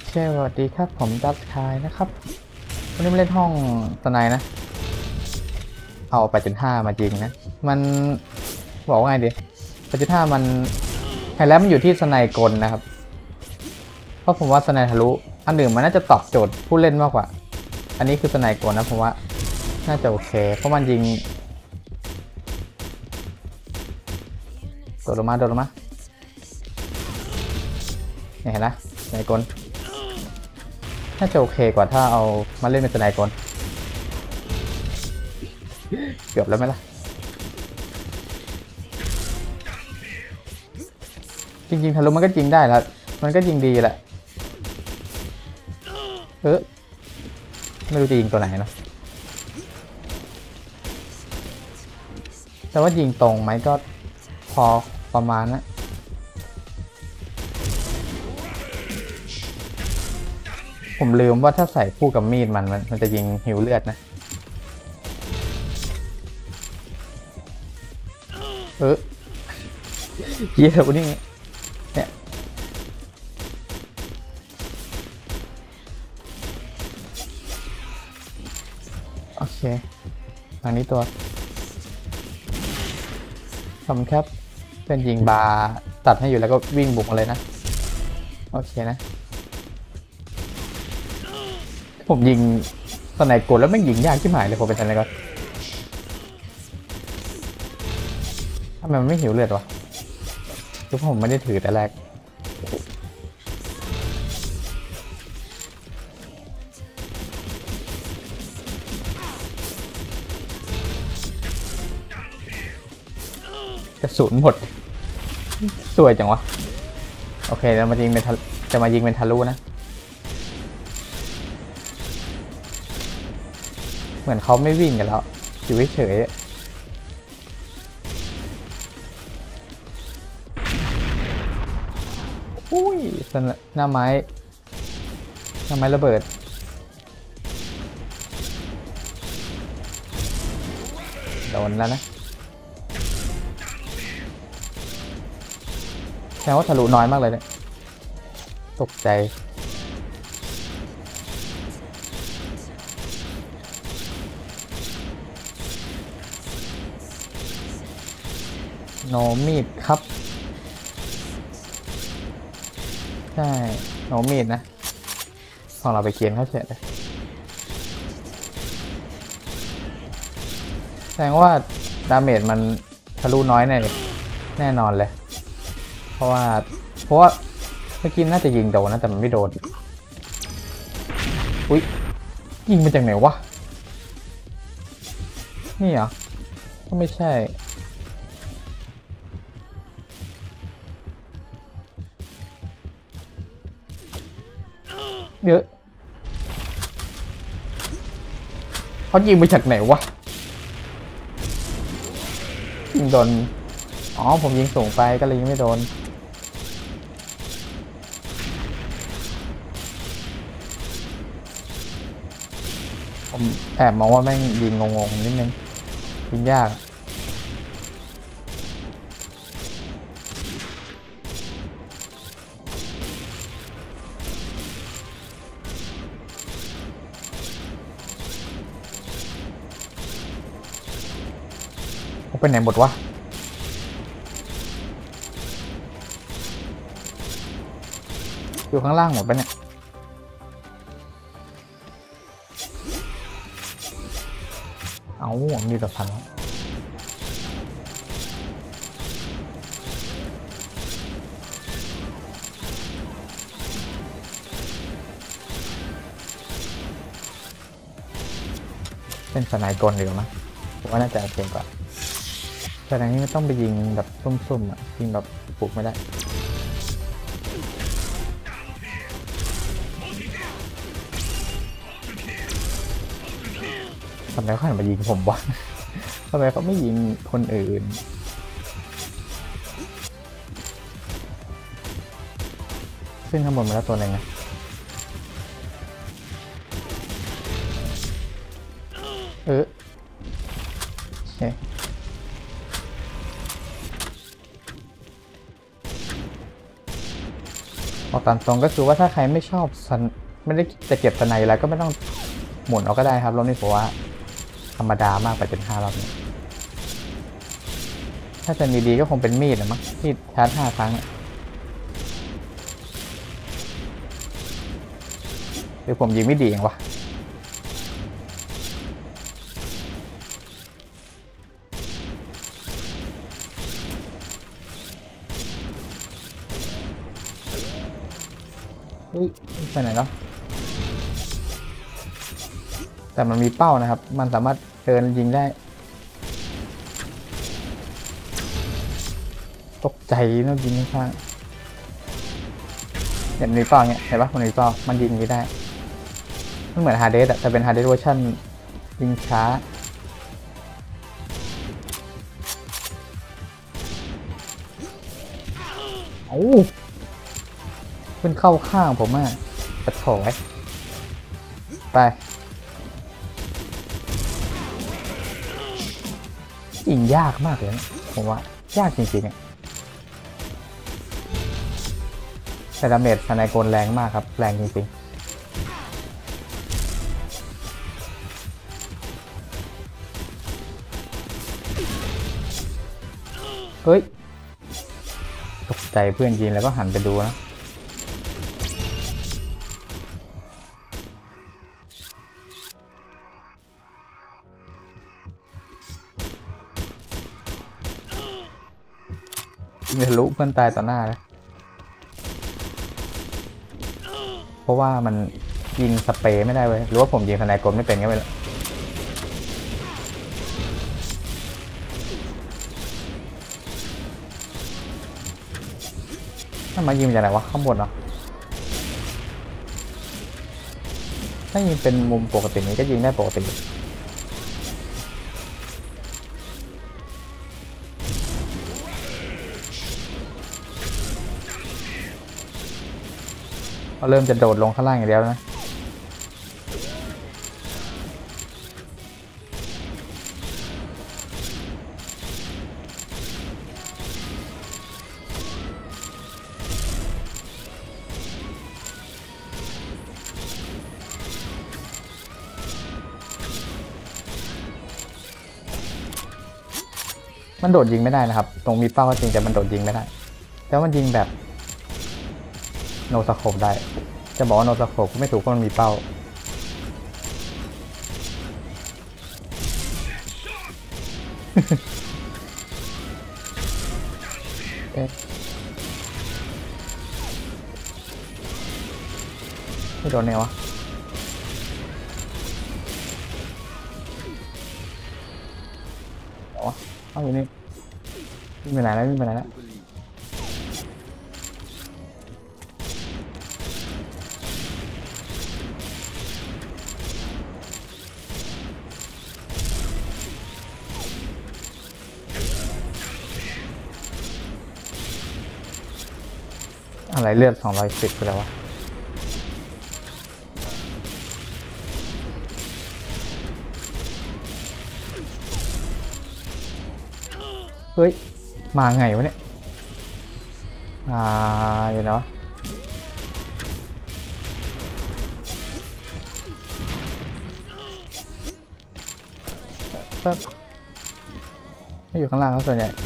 สวัสดีครับผมดับคายนะครับวันนี้มาเล่นห้องสไนนะเอา8.5มาจริงนะมันบอกว่าไงดี8.5มันไฮไลท์มันอยู่ที่สไนกลนะครับเพราะผมว่าสไนทะลุอันหนึ่งมันน่าจะตอบโจทย์ผู้เล่นมากกว่าอันนี้คือสไนกลนะผมว่าน่าจะโอเคเพราะมันยิงโดดลงมาเนี่ยเห็นนะสไนกลน่าจะโอเคกว่าถ้าเอามาเล่นเป็นสไนกลเกือบแล้วไหมล่ะจริงๆทะลุมันก็ยิงได้แล้วมันก็ยิงดีแหละไม่รู้จะยิงตัวไหนเนาะแต่ว่ายิงตรงไหมก็พอประมาณนะผมลืมว่าถ้าใส่คู่กับมีดมันจะยิงหิวเลือดนะเยี่ยมนี่เนี่ยโอเคทางนี้ตัวทำครับเป็นยิงบาร์ตัดให้อยู่แล้วก็วิ่งบุกมาเลยนะโอเคนะผมยิงสไนกลแล้วไม่ยิงยากที่หมายเลยผมเป็นสไนกลทำไมมันไม่หิวเลือดวะคือผมไม่ได้ถือแต่แรกกระสุนหมดสวยจังวะโอเคแล้วมายิงเป็นจะมายิงเป็นทะลุนะเหมือนเขาไม่วิ่งกันแล้วอยู่เฉยอุ้ยหน้าไม้ระเบิดโดนแล้วนะแค่ว่าทะลุน้อยมากเลยเนี่ยตกใจโนมีดครับใช่โนมีดนะของเราไปเกียนเขาเสร็จเลยแสดงว่าดาเมจมันทะลุน้อยแน่นอนเลยเพราะว่าเมื่อกี้น่าจะยิงโดนนะแต่มันไม่โดนอุ้ยยิงมาจากไหนวะนี่เหรอก็ไม่ใช่เยอะเขายิงมาจากไหนวะยิงโดนอ๋อผมยิงสูงไปก็เลยยิงไม่โดนผมแอบมองว่าแม่งยิงงงๆนิดนึงยิงยากเขาไปไหนหมดวะอยู่ข้างล่างหมดปะเนี่ยเอามีแต่พันเป็นสไนกลดีกว่ามั้ยผมว่าน่าจะโอเคกว่าแต่ในนี้ไม่ต้องไปยิงแบบซุ่มๆอ่ะยิงแบบปลุกไม่ได้ทำไมเขาหันมายิงผมวะทำไมเขาไม่ยิงคนอื่นขึ้นข้างบนมาแล้วตัวหนึ่งนะโอเคบอกตามตรงก็คือว่าถ้าใครไม่ชอบไม่ได้จะเก็บสไนแล้วก็ไม่ต้องหมุนเอาก็ได้ครับรอบนี้ผมว่าธรรมดามากไปเป็น5 รอบนี้ถ้าจะมีดีก็คงเป็นมีดนะมั้งมีดชาร์จ5 ครั้งหรือผมยิงไม่ดีอย่างวะไปไหนแล้วแต่มันมีเป้านะครับมันสามารถเดินยิงได้ตกใจนะยิงข้างๆเนี่ยมีเป้าเนี่ยเห็นปะมันมีเป้ามันยิงนี้ได้มันเหมือนฮาร์เดสอะแต่เป็นฮาร์เดสเวอร์ชันยิงช้าโอ้ขึ้นเข้าข้างผมอ่ะกระโถยไปยิงยากมากเลยนะผมว่ายากจริงๆอ่ะแต่ดาเมจสไนโกนแรงมากครับแรงจริงๆเฮ้ยตกใจเพื่อนยิงแล้วก็หันไปดูนะยิงทะลุเพื่อนตายต่อหน้าเลยเพราะว่ามันยิงสเปรย์ไม่ได้เว้ยหรือว่าผมยิงสไนโกนไม่เป็นก็ไม่รู้ถ้ามายิงจากไหนวะข้างบนเหรอถ้ายิงเป็นมุมปกตินี้ก็ยิงได้ปกติเริ่มจะโดดลงข้างล่างอย่างเดียวนะมันโดดยิงไม่ได้นะครับตรงมีเป้าก็จริงแต่มันโดดยิงไม่ได้แต่มันยิงแบบโนสโคปได้จะบอกว่าโนสโคปก็ไม่ถูกเพราะมันมีเป้าไม่โดนแนววะเอาอยู่นี่วิ่งไปไหนแล้ววิ่งไปไหนแล้วอะไรเลือด210ไปแล้ววะเฮ้ยมาไงวะเนี่ยอยู่เนาะไม่อยู่ข้างล่างเขาส่วนใหญ่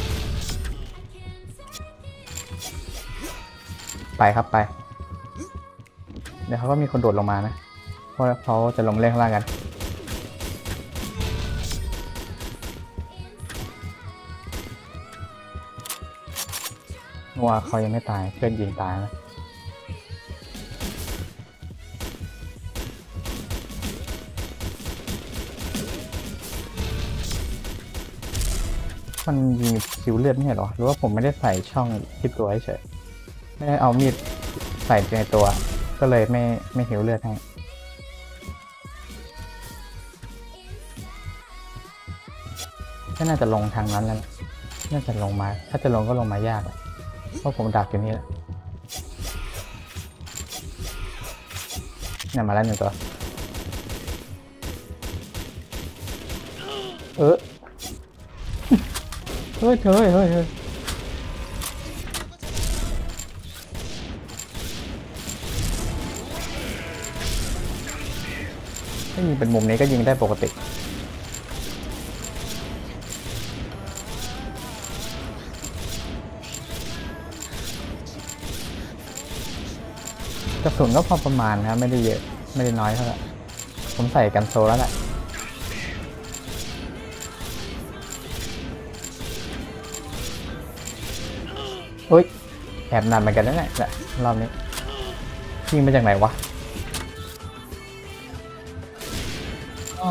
ไปครับไปเดี๋ยวเขาก็มีคนโดดลงมานะเพราะเขาจะลงเล่นข้างล่างกันนัวเขายังไม่ตายเพื่อนยิงตายนะมันยิงคิวเลือดไม่ใช่หรอหรือว่าผมไม่ได้ใส่ช่องที่ตัวเฉยไม่ได้เอามีดใส่ในตัวก็เลยไม่หิวเลือดให้ก็น่าจะลงทางนั้นแล้วน่าจะลงมาถ้าจะลงก็ลงมายากเพราะผมดักอยู่นี่แหละเนี่ยมาแล้ว1 ตัวเฮ้ยถ้ายิงเป็นมุมนี้ก็ยิงได้ปกติกระสุนก็พอประมาณนะครับไม่ได้เยอะไม่ได้น้อยเท่าไหร่ผมใส่กันโซแล้วแหละอุ้ยแอบนานเหมือนกันนั่นแหละรอบนี้ยิงมาจากไหนวะอ๋อ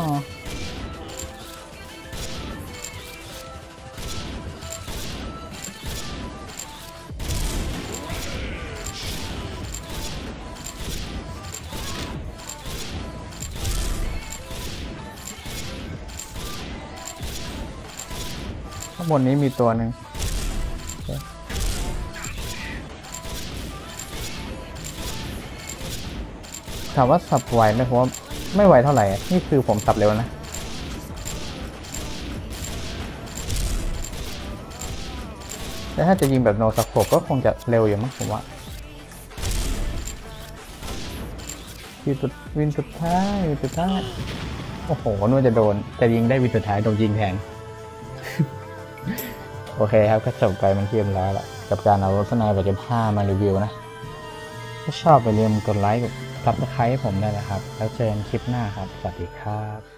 ข้างบนนี้มีตัวหนึ่งถามว่าสับไหวไหมผมว่าไม่ไหวเท่าไหร่นี่คือผมสับเร็วนะแต่ถ้าจะยิงแบบโนสโคปก็คงจะเร็วอยู่มั้งผมว่าวินสุดท้ายโอ้โหนู่นจะยิงได้วินสุดท้ายโดนยิงแทน โอเคครับก็จบไปมันเทียมแล้วแหละกับการเอารถสไนเปอร์5มารีวิวนะถ้าชอบไปเรียมกดไลค์กดซับสไครต์ให้ผมได้นะครับแล้วเจอกันคลิปหน้าครับสวัสดีครับ